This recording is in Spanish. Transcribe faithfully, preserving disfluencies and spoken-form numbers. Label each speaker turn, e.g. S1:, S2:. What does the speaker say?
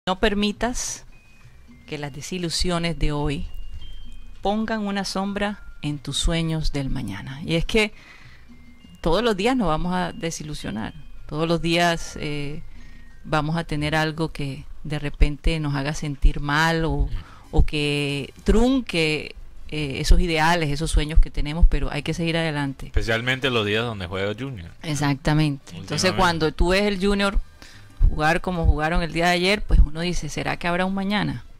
S1: No permitas que las desilusiones de hoy pongan una sombra en tus sueños del mañana. Y es que todos los días nos vamos a desilusionar. Todos los días eh, vamos a tener algo que de repente nos haga sentir mal o, o que trunque eh, esos ideales, esos sueños que tenemos, pero hay que seguir adelante.
S2: Especialmente los días donde juega Junior.
S1: Exactamente. Entonces cuando tú ves el Junior jugar como jugaron el día de ayer, pues uno dice, ¿será que habrá un mañana?